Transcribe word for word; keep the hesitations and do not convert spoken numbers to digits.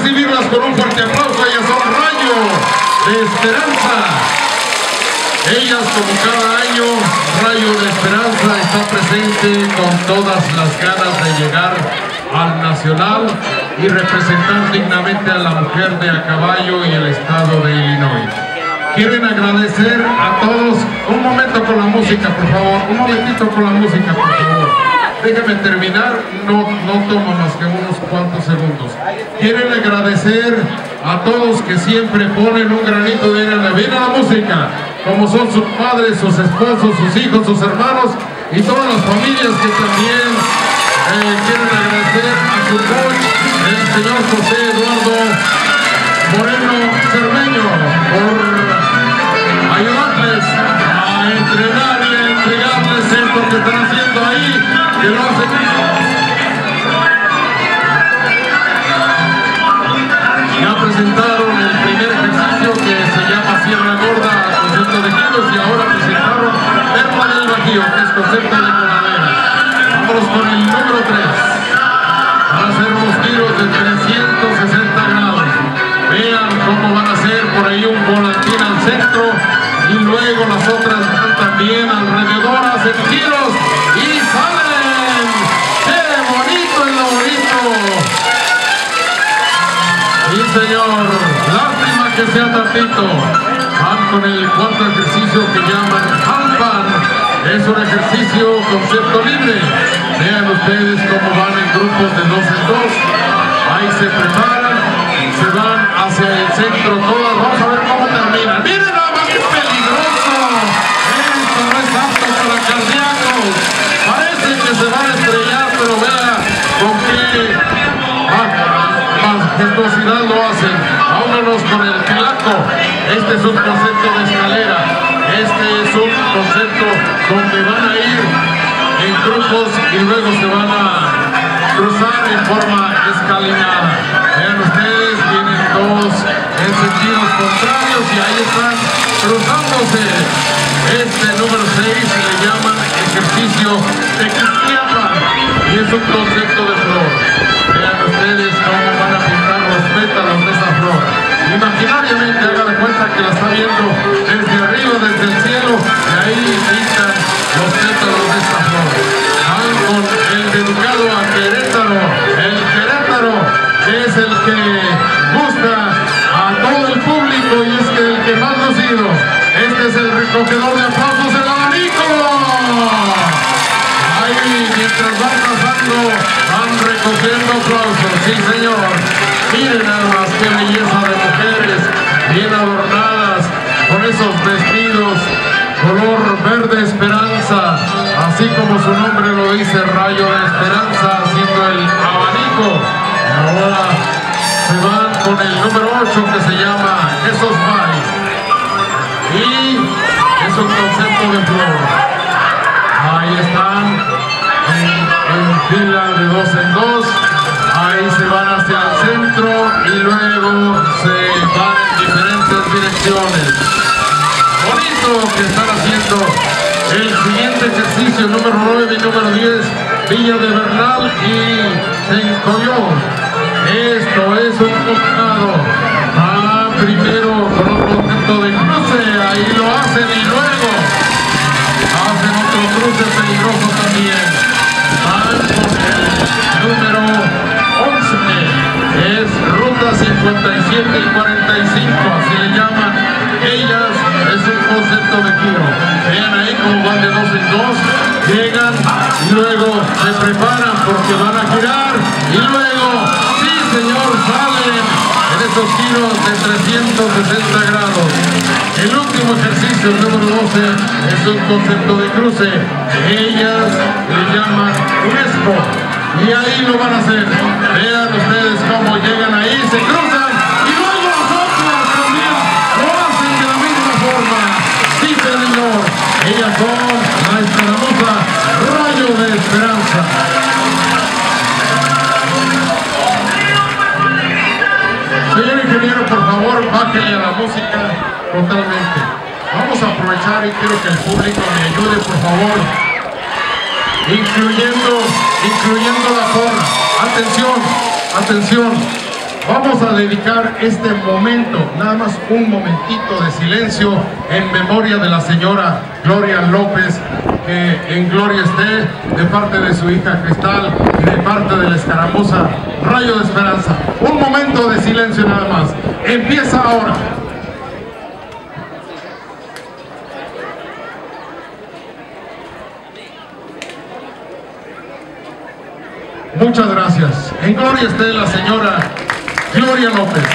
recibirlas con un fuerte aplauso. Ellas son Rayo de Esperanza. Ellas, como cada año, Rayo de Esperanza está presente con todas las ganas de llegar al Nacional y representar dignamente a la mujer de a caballo y el estado de Illinois. Quieren agradecer a todos. Un momento con la música, por favor. Un momentito con la música, por favor. Déjame terminar, no, no toma más que unos cuantos segundos. Quieren agradecer a todos que siempre ponen un granito de arena. Viene la música, como son sus padres, sus esposos, sus hijos, sus hermanos y todas las familias que también eh, quieren agradecer a su coach, el señor José Eduardo Moreno Cermeño, por ayudarles a entrenarle, a entregarles esto que están haciendo ahí, que lo hacen. Ya presentaron el primer ejercicio que se llama Sierra Gorda, concepto de kilos, y ahora presentaron Perla del Bajío, que es concepto de coladera. Vamos con el número tres. Van a hacer unos tiros de trescientos sesenta grados. Vean cómo van a hacer por ahí un volantín al centro y luego las otras van también alrededor, hacen tiros y salen. ¡Qué bonito es lo bonito! Sí, señor, lástima que sea tantito. Van con el cuarto ejercicio que llaman handpan. Es un ejercicio concepto libre. Vean ustedes cómo van en grupos de dos en dos. Ahí se preparan, se van hacia el centro todas. Vamos a ver cómo terminan. ¡Miren nada más que peligroso! Esto no es apto para cardíacos. Parece que se van a estrellar, pero vea con qué majestuosidad lo hacen. Vámonos con el pilaco. Este es un concepto de escalera. Este es un concepto donde van a ir en grupos y luego se van a cruzar en forma escalinada. Vean ustedes, vienen dos en sentidos contrarios y ahí están cruzándose. Este número seis le llaman ejercicio de Cristiapa y es un concepto de flor. Vean ustedes cómo van a pintar los pétalos de esa flor. Imaginariamente haga de cuenta que la está viendo desde arriba, desde el cielo, y ahí pintan los pétalos de esta flor. Van con el dedicado a Querétaro, el Querétaro, que es el que gusta a todo el público y es que el que más lucido. Este es el recogedor de aplausos, el abanico. Ahí, mientras van pasando, van recogiendo aplausos. Sí, señor. Miren nada más qué belleza de mujeres, bien adornadas, con esos vestidos color verde esperanza, así como su nombre lo dice, Rayo de Esperanza, haciendo el abanico. Ahora se van con el número ocho que se llama Esos Bay. Y es un concepto de flor. Ahí están en, en fila de dos en dos. Ahí se van hacia el centro y luego se van en diferentes direcciones. Bonito que están haciendo. El siguiente ejercicio, número nueve y número diez, Villa de Bernal y Tencoyón. Esto es un combinado. Ah, primero con un concepto de cruce, ahí lo hacen y luego hacen otro cruce peligroso también. Van con el número once, es ruta cincuenta y siete y cuarenta y cinco, así le llaman. Ellas es un concepto de giro. Vean ahí cómo van de dos en dos, llegan y luego se preparan porque van a girar y luego, sí señor, salen en esos giros de trescientos sesenta grados. El último ejercicio, el número doce, es un concepto de cruce. Ellas le llaman UNESCO y ahí lo van a hacer. Vean ustedes cómo llegan ahí, se cruzan y luego las otras también lo hacen de la misma forma. Sí señor, ellas son la escaramuza Rayo de Esperanza. Señor ingeniero, por favor, bájale a la música totalmente. Vamos a aprovechar y quiero que el público me ayude, por favor, incluyendo, incluyendo la porra. Atención, atención. Vamos a dedicar este momento, nada más un momentito de silencio en memoria de la señora Gloria López, que en gloria esté, de parte de su hija Cristal y de parte de la escaramuza Rayo de Esperanza. Un momento de silencio nada más. Empieza ahora. Muchas gracias. En gloria esté la señora Gloria López.